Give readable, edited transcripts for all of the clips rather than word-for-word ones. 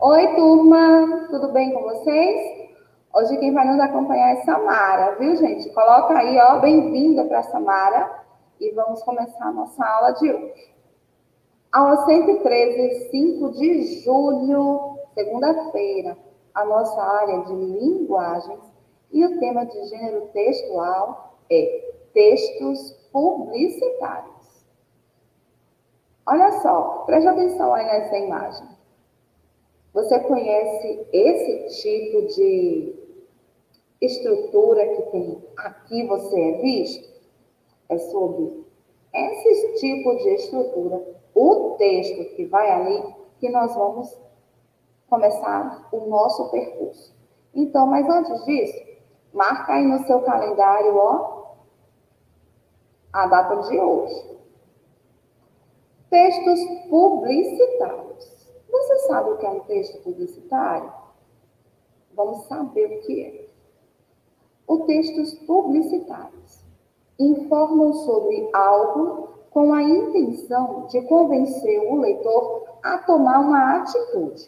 Oi, turma, tudo bem com vocês? Hoje quem vai nos acompanhar é Samara, viu, gente? Coloca aí, ó, bem-vinda para Samara e vamos começar a nossa aula de hoje. Aula 113, 5 de julho, segunda-feira, a nossa área de linguagens e o tema de gênero textual é textos publicitários. Olha só, preste atenção aí nessa imagem. Você conhece esse tipo de estrutura que tem aqui você é visto? É sobre esse tipo de estrutura, o texto que vai ali, que nós vamos começar o nosso percurso. Então, mas antes disso, marca aí no seu calendário, ó, a data de hoje. Textos publicitários. Você sabe o que é um texto publicitário? Vamos saber o que é. Os textos publicitários informam sobre algo com a intenção de convencer o leitor a tomar uma atitude.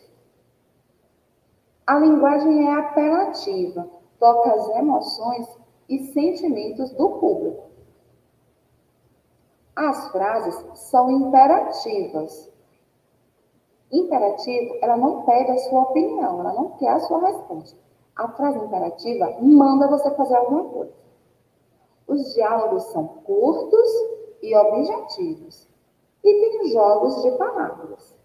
A linguagem é apelativa, toca as emoções e sentimentos do público. As frases são imperativas. Imperativo, ela não pede a sua opinião, ela não quer a sua resposta. A frase imperativa manda você fazer alguma coisa. Os diálogos são curtos e objetivos. E tem jogos de palavras.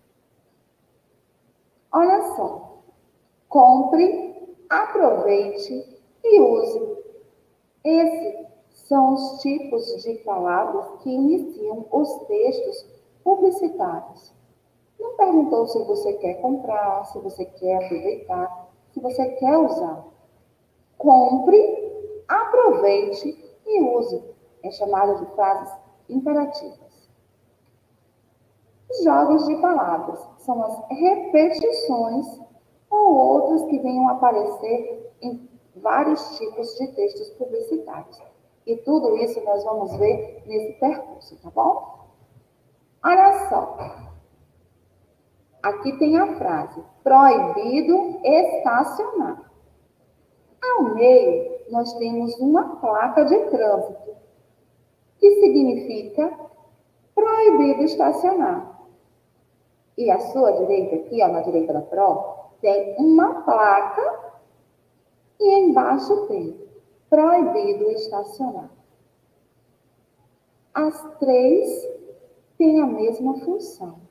Olha só. Compre, aproveite e use. Esses são os tipos de palavras que iniciam os textos publicitários. Não perguntou se você quer comprar, se você quer aproveitar, se você quer usar. Compre, aproveite e use. É chamada de frases imperativas. Os jogos de palavras são as repetições ou outros que venham aparecer em vários tipos de textos publicitários. E tudo isso nós vamos ver nesse percurso, tá bom? Olha só. Aqui tem a frase, proibido estacionar. Ao meio, nós temos uma placa de trânsito, que significa proibido estacionar. E à sua direita, aqui, ó, na direita da prova, tem uma placa e embaixo tem proibido estacionar. As três têm a mesma função.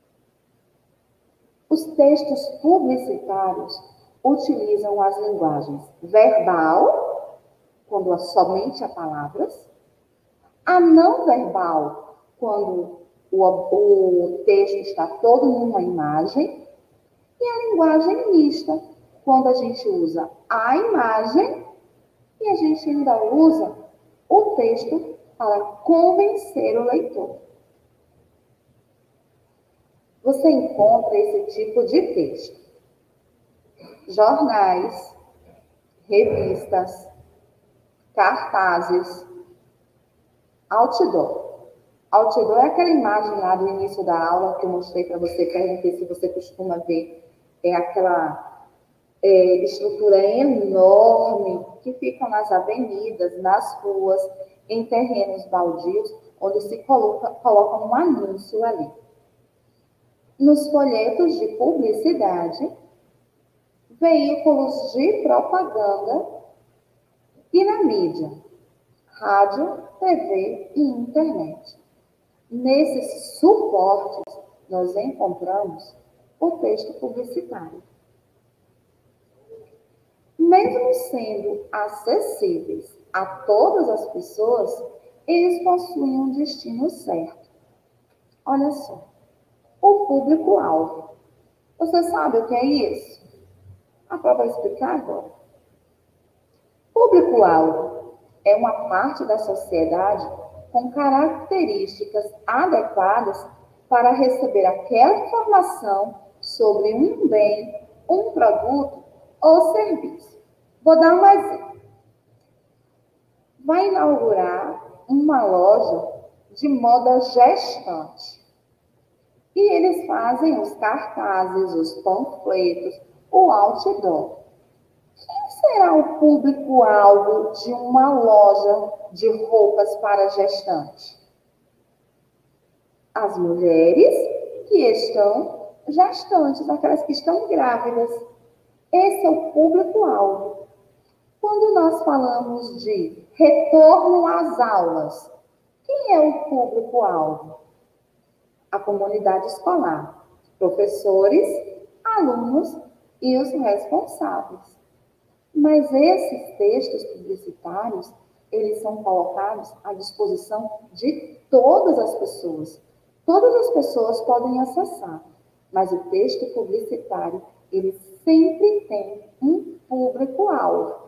Os textos publicitários utilizam as linguagens verbal, quando somente há palavras, a não verbal, quando o texto está todo numa imagem, e a linguagem mista, quando a gente usa a imagem e a gente ainda usa o texto para convencer o leitor. Você encontra esse tipo de texto. Jornais, revistas, cartazes, outdoor. Outdoor é aquela imagem lá do início da aula que eu mostrei para você, perguntei se você costuma ver. É aquela estrutura enorme que fica nas avenidas, nas ruas, em terrenos baldios, onde se coloca um anúncio ali. Nos folhetos de publicidade, veículos de propaganda e na mídia, rádio, TV e internet. Nesses suportes, nós encontramos o texto publicitário. Mesmo sendo acessíveis a todas as pessoas, eles possuem um destino certo. Olha só, o público-alvo. Você sabe o que é isso? A prova vai explicar agora. Público-alvo é uma parte da sociedade com características adequadas para receber aquela informação sobre um bem, um produto ou serviço. Vou dar um exemplo. Vai inaugurar uma loja de moda gestante. E eles que fazem os cartazes, os panfletos, o outdoor. Quem será o público-alvo de uma loja de roupas para gestante? As mulheres que estão gestantes, aquelas que estão grávidas. Esse é o público-alvo. Quando nós falamos de retorno às aulas, quem é o público-alvo? A comunidade escolar, professores, alunos e os responsáveis. Mas esses textos publicitários, eles são colocados à disposição de todas as pessoas. Todas as pessoas podem acessar, mas o texto publicitário, ele sempre tem um público-alvo.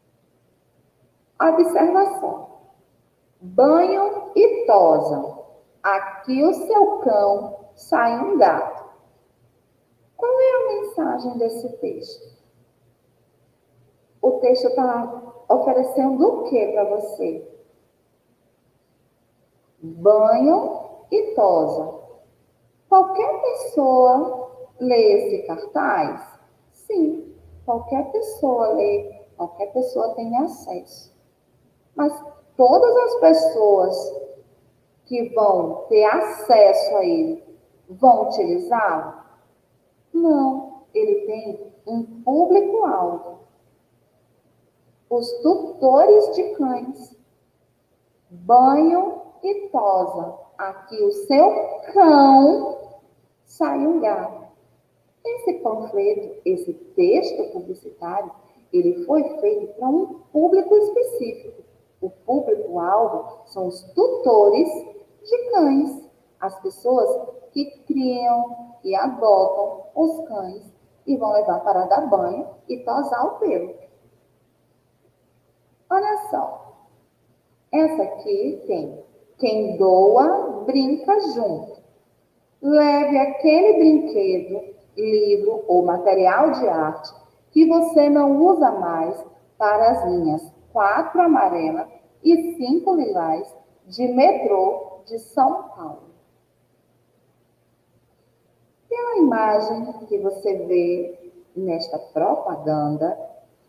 Observação. Banho e tosa. Aqui o seu cão sai um gato. Qual é a mensagem desse texto? O texto está oferecendo o que para você? Banho e tosa. Qualquer pessoa lê esse cartaz? Sim, qualquer pessoa lê, qualquer pessoa tem acesso. Mas todas as pessoas que vão ter acesso a ele vão utilizá-lo? Não, ele tem um público-alvo. Os tutores de cães. Banho e tosa. Aqui o seu cão sai um gato. Esse panfleto, esse texto publicitário, ele foi feito para um público específico. O público-alvo são os tutores de cães, as pessoas que criam e adotam os cães e vão levar para dar banho e tosar o pelo. Olha só, essa aqui tem: quem doa, brinca junto. Leve aquele brinquedo, livro ou material de arte que você não usa mais para as linhas 4 amarela e 5 lilás de metrô de São Paulo. Pela imagem que você vê nesta propaganda,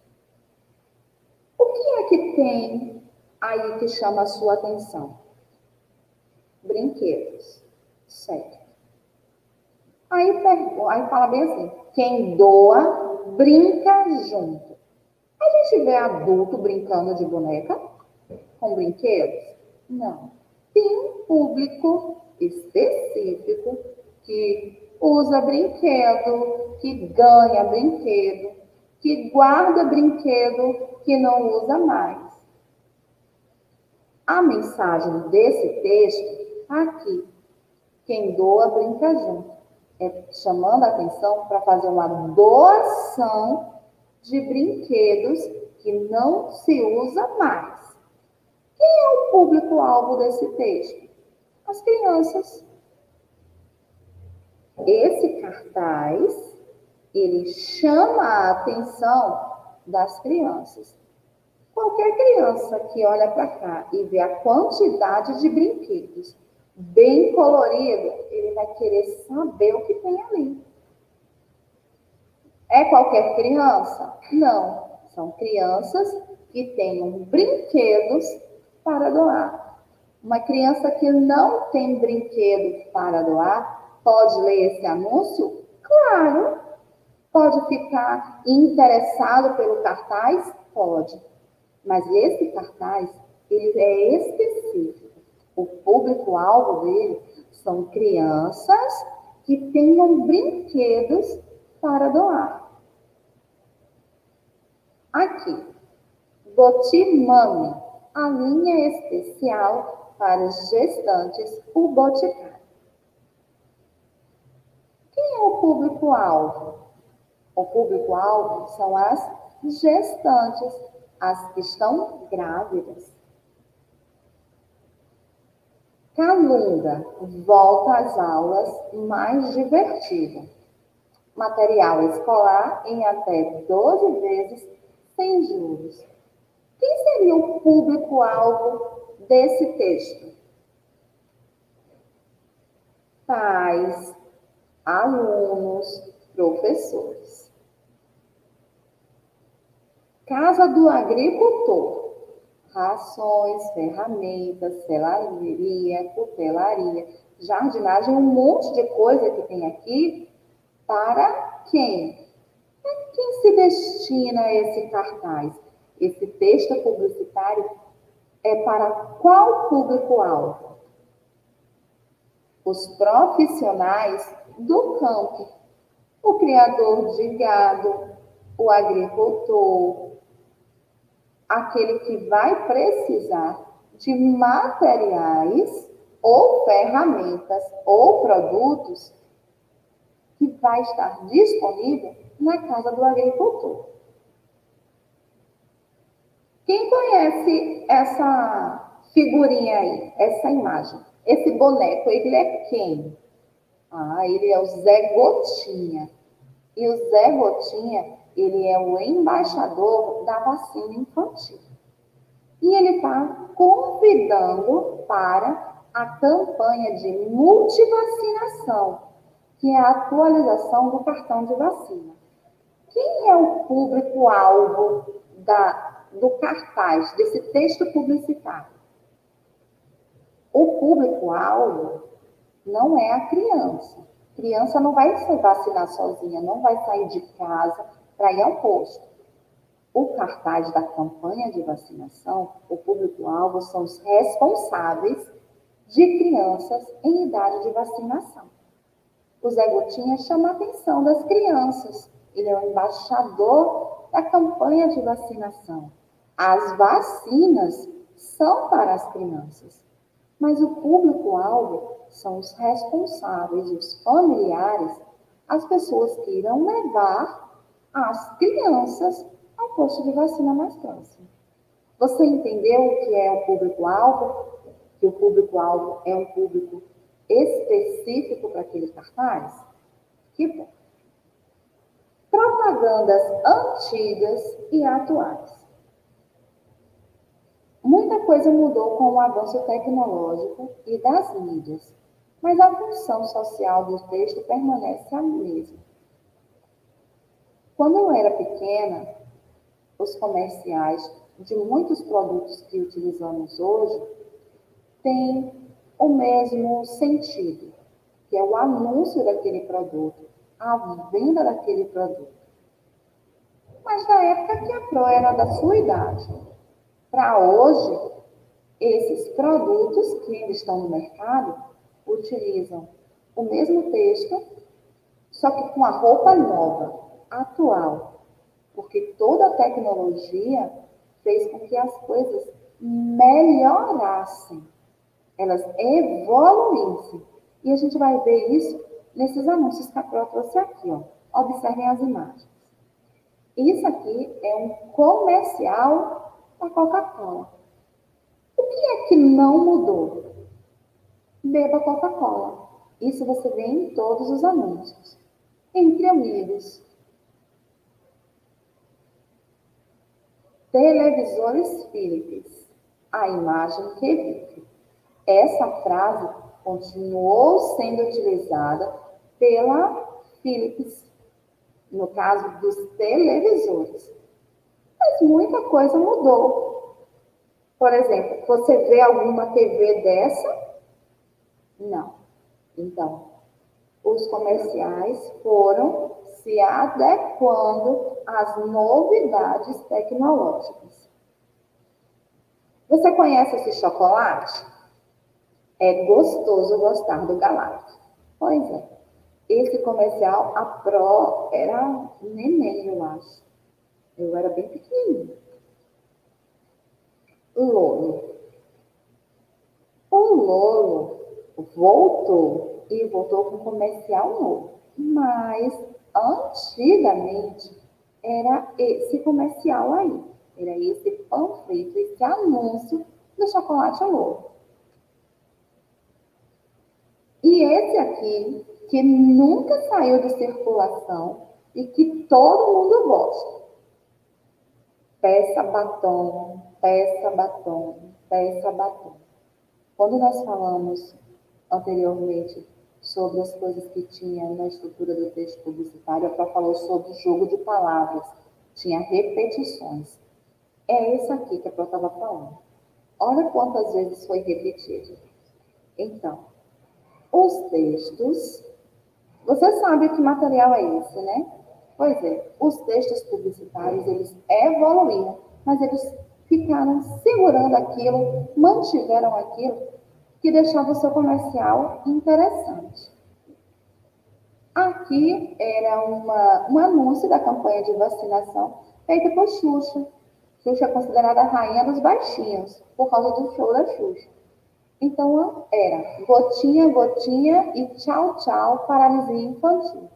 o que é que tem aí que chama a sua atenção? Brinquedos, certo. Aí fala bem assim: quem doa, brinca junto. A gente vê adulto brincando de boneca com brinquedos? Não. Tem um público específico que usa brinquedo, que ganha brinquedo, que guarda brinquedo que não usa mais. A mensagem desse texto aqui: quem doa, brinca junto. É chamando a atenção para fazer uma doação de brinquedos que não se usa mais. Quem é o público-alvo desse texto? As crianças. Esse cartaz, ele chama a atenção das crianças. Qualquer criança que olha para cá e vê a quantidade de brinquedos bem colorido, ele vai querer saber o que tem ali. É qualquer criança? Não. São crianças que tenham brinquedos para doar. Uma criança que não tem brinquedo para doar, pode ler esse anúncio? Claro. Pode ficar interessado pelo cartaz? Pode. Mas esse cartaz, ele é específico. O público-alvo dele são crianças que tenham brinquedos para doar. Aqui, Botimami, a linha especial para os gestantes, o Boticário. Quem é o público-alvo? O público-alvo são as gestantes, as que estão grávidas. Calunga, volta às aulas mais divertida. Material escolar em até 12 vezes sem juros. Quem seria o público-alvo desse texto? Pais, alunos, professores. Casa do agricultor. Rações, ferramentas, selaria, cutelaria, jardinagem, um monte de coisa que tem aqui. Para quem? A quem se destina esse cartaz? Esse texto publicitário é para qual público-alvo? Os profissionais do campo, o criador de gado, o agricultor, aquele que vai precisar de materiais ou ferramentas ou produtos que vai estar disponível na casa do agricultor. Quem conhece essa figurinha aí, essa imagem? Esse boneco, ele é quem? Ele é o Zé Gotinha. E o Zé Gotinha, ele é o embaixador da vacina infantil. E ele está convidando para a campanha de multivacinação, que é a atualização do cartão de vacina. Quem é o público-alvo do cartaz, desse texto publicitário? O público-alvo não é a criança. A criança não vai se vacinar sozinha, não vai sair de casa para ir ao posto. O cartaz da campanha de vacinação, o público-alvo são os responsáveis de crianças em idade de vacinação. O Zé Gotinha chama a atenção das crianças. Ele é o embaixador da campanha de vacinação. As vacinas são para as crianças, mas o público-alvo são os responsáveis, os familiares, as pessoas que irão levar as crianças ao posto de vacina mais próximo. Você entendeu o que é o público-alvo? Que o público-alvo é um público específico para aquele cartaz? Que bom. Propagandas antigas e atuais. Muita coisa mudou com o avanço tecnológico e das mídias, mas a função social do texto permanece a mesma. Quando eu era pequena, os comerciais de muitos produtos que utilizamos hoje têm o mesmo sentido, que é o anúncio daquele produto, a venda daquele produto. Mas na época que a Pro era da sua idade, para hoje, esses produtos que ainda estão no mercado utilizam o mesmo texto, só que com a roupa nova, atual, porque toda a tecnologia fez com que as coisas melhorassem, elas evoluíssem. E a gente vai ver isso nesses anúncios que a Pro trouxe aqui, ó. Observem as imagens. Isso aqui é um comercial da Coca-Cola. O que é que não mudou? Beba Coca-Cola. Isso você vê em todos os anúncios. Entre amigos. Televisores Philips. A imagem que vive. Essa frase continuou sendo utilizada pela Philips, no caso dos televisores. Mas muita coisa mudou. Por exemplo, você vê alguma TV dessa? Não. Então, os comerciais foram se adequando às novidades tecnológicas. Você conhece esse chocolate? É gostoso gostar do Galáctico. Pois é. Esse comercial, a Pro era neném, eu acho. Eu era bem pequenininha. Lolo. O Lolo voltou e voltou com um comercial novo. Mas, antigamente, era esse comercial aí. Era esse panfleto, esse anúncio do chocolate Lolo. E esse aqui, que nunca saiu de circulação e que todo mundo gosta. Peça batom, peça batom, peça batom. Quando nós falamos anteriormente sobre as coisas que tinha na estrutura do texto publicitário, a Pró falou sobre jogo de palavras, tinha repetições. É isso aqui que a Pró estava falando. Olha quantas vezes foi repetido. Então, os textos, você sabe que material é esse, né? Pois é, os textos publicitários, eles evoluíram, mas eles ficaram segurando aquilo, mantiveram aquilo, que deixava o seu comercial interessante. Aqui era um anúncio da campanha de vacinação feita por Xuxa. Xuxa é considerada a rainha dos baixinhos, por causa do show da Xuxa. Então, era gotinha, gotinha e tchau, tchau, paralisia infantil.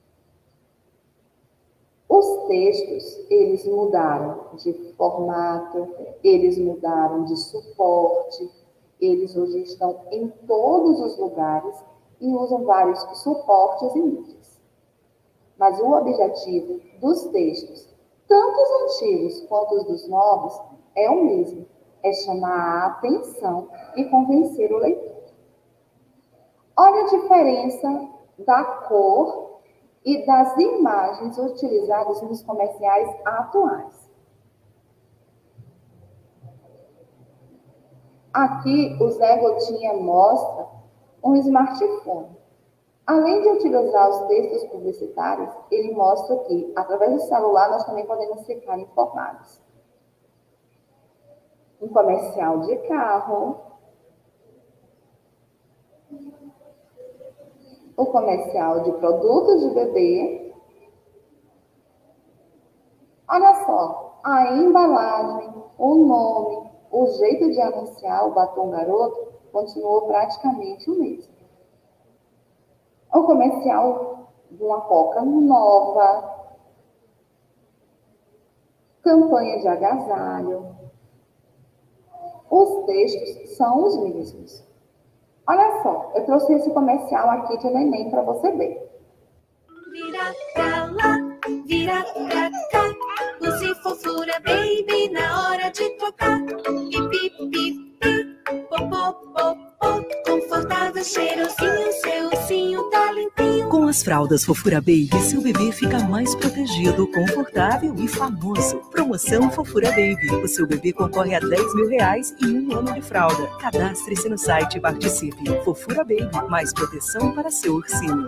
Os textos, eles mudaram de formato, eles mudaram de suporte, eles hoje estão em todos os lugares e usam vários suportes e mídias. Mas o objetivo dos textos, tanto os antigos quanto os dos novos, é o mesmo, é chamar a atenção e convencer o leitor. Olha a diferença da cor e das imagens utilizadas nos comerciais atuais. Aqui, o Zé Gotinha mostra um smartphone. Além de utilizar os textos publicitários, ele mostra que, através do celular, nós também podemos ficar informados. Um comercial de carro, o comercial de produtos de bebê. Olha só, a embalagem, o nome, o jeito de anunciar o batom garoto continuou praticamente o mesmo. O comercial de uma Coca nova, campanha de agasalho. Os textos são os mesmos. Olha só, eu trouxe esse comercial aqui de neném para você ver. Vira pra lá, vira pra cá, use fofura baby na hora de tocar. Pipi, pipi, popô, popô, confortável, cheirosinho, seu ursinho tá limpinho. Com as fraldas Fofura Baby, seu bebê fica mais protegido, confortável e famoso. Promoção Fofura Baby. O seu bebê concorre a R$10.000 e 1 ano de fralda. Cadastre-se no site e participe. Fofura Baby, mais proteção para seu ursinho.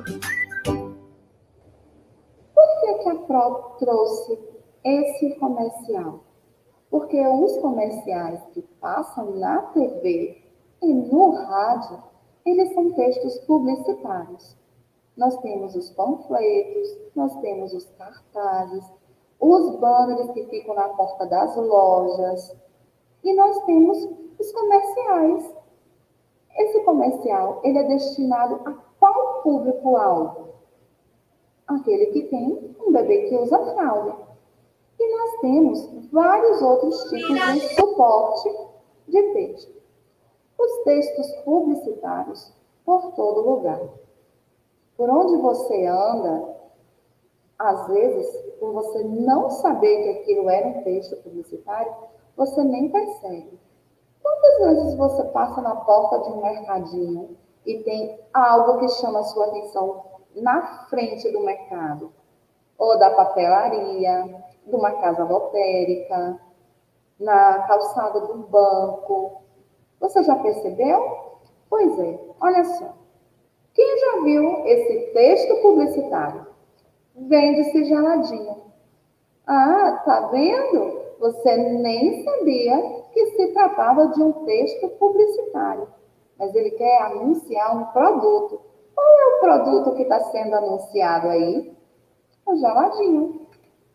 Por que a Pró trouxe esse comercial? Porque os comerciais que passam na TV e no rádio, eles são textos publicitários. Nós temos os panfletos, nós temos os cartazes, os banners que ficam na porta das lojas, e nós temos os comerciais. Esse comercial, ele é destinado a qual público-alvo? Aquele que tem um bebê que usa fralda. E nós temos vários outros tipos de suporte de texto. Os textos publicitários por todo lugar. Por onde você anda, às vezes, por você não saber que aquilo era um texto publicitário, você nem percebe. Quantas vezes você passa na porta de um mercadinho e tem algo que chama a sua atenção na frente do mercado? Ou da papelaria, de uma casa lotérica, na calçada do banco. Você já percebeu? Pois é, olha só. Quem já viu esse texto publicitário? Vende-se geladinho. Ah, tá vendo? Você nem sabia que se tratava de um texto publicitário. Mas ele quer anunciar um produto. Qual é o produto que está sendo anunciado aí? O geladinho.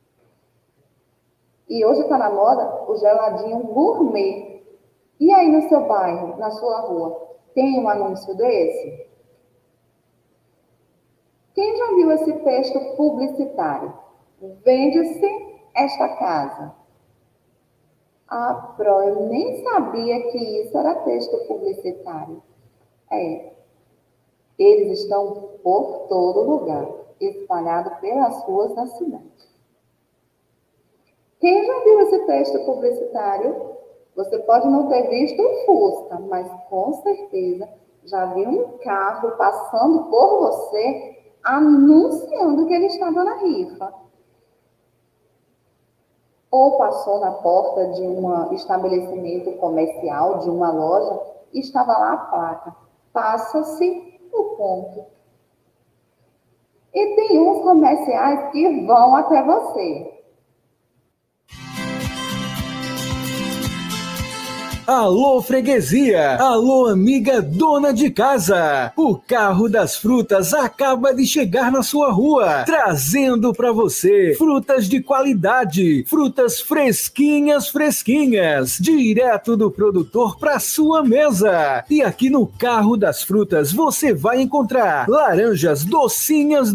E hoje está na moda o geladinho gourmet. E aí no seu bairro, na sua rua, tem um anúncio desse? Quem já viu esse texto publicitário? Vende-se esta casa. Ah, Pró, eu nem sabia que isso era texto publicitário. Eles estão por todo lugar, espalhados pelas ruas da cidade. Quem já viu esse texto publicitário? Você pode não ter visto o Fusca, mas com certeza Já viu um carro passando por você anunciando que ele estava na rifa? Ou passou na porta de um estabelecimento comercial, de uma loja, e estava lá a placa: passa-se o ponto. E tem uns comerciais que vão até você. Alô, freguesia! Alô, amiga dona de casa! O carro das frutas acaba de chegar na sua rua, trazendo para você frutas de qualidade, frutas fresquinhas, direto do produtor para sua mesa. E aqui no carro das frutas você vai encontrar laranjas docinhas,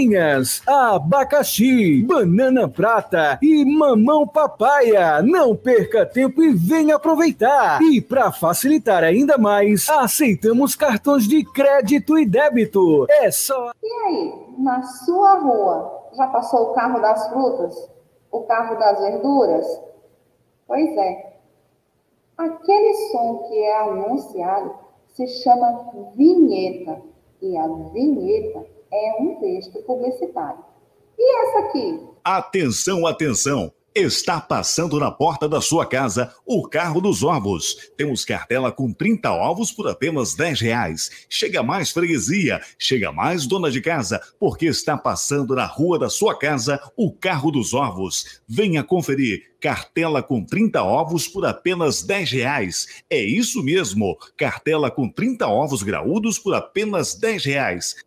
abacaxi, banana prata e mamão papaya. Não perca tempo e venha aproveitar. E para facilitar ainda mais, aceitamos cartões de crédito e débito. É só... E aí, na sua rua, já passou o carro das frutas? O carro das verduras? Pois é. Aquele som que é anunciado se chama vinheta. E a vinheta é um texto publicitário. E essa aqui? Atenção, atenção! Está passando na porta da sua casa o carro dos ovos. Temos cartela com 30 ovos por apenas R$10. Chega mais freguesia, chega mais dona de casa, porque está passando na rua da sua casa o carro dos ovos. Venha conferir. Cartela com 30 ovos por apenas R$10. É isso mesmo, cartela com 30 ovos graúdos por apenas R$10.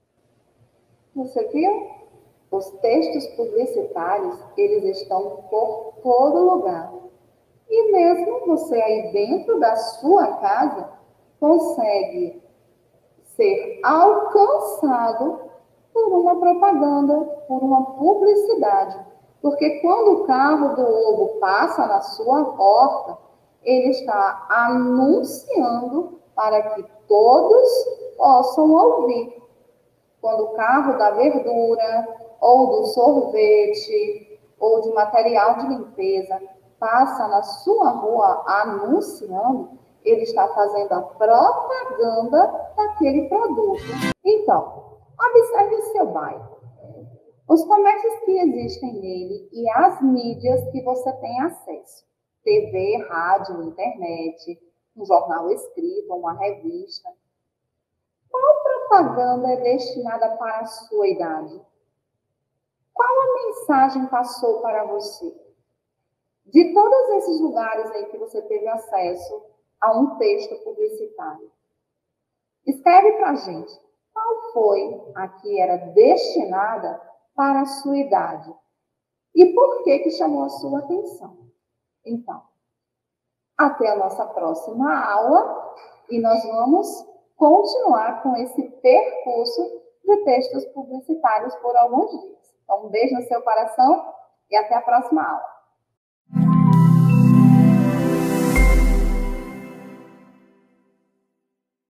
Você viu? Os textos publicitários, eles estão por todo lugar. E mesmo você aí dentro da sua casa, consegue ser alcançado por uma propaganda, por uma publicidade. Porque quando o carro do ovo passa na sua porta, ele está anunciando para que todos possam ouvir. Quando o carro da verdura, ou do sorvete, ou de material de limpeza, passa na sua rua anunciando, ele está fazendo a propaganda daquele produto. Então, observe seu bairro. Os comércios que existem nele e as mídias que você tem acesso. TV, rádio, internet, um jornal escrito, uma revista. Qual propaganda é destinada para a sua idade? Qual a mensagem passou para você? De todos esses lugares aí que você teve acesso a um texto publicitário, escreve para a gente qual foi a que era destinada para a sua idade e por que chamou a sua atenção. Então, até a nossa próxima aula e nós vamos continuar com esse percurso de textos publicitários por alguns dias. Então, um beijo no seu coração e até a próxima aula.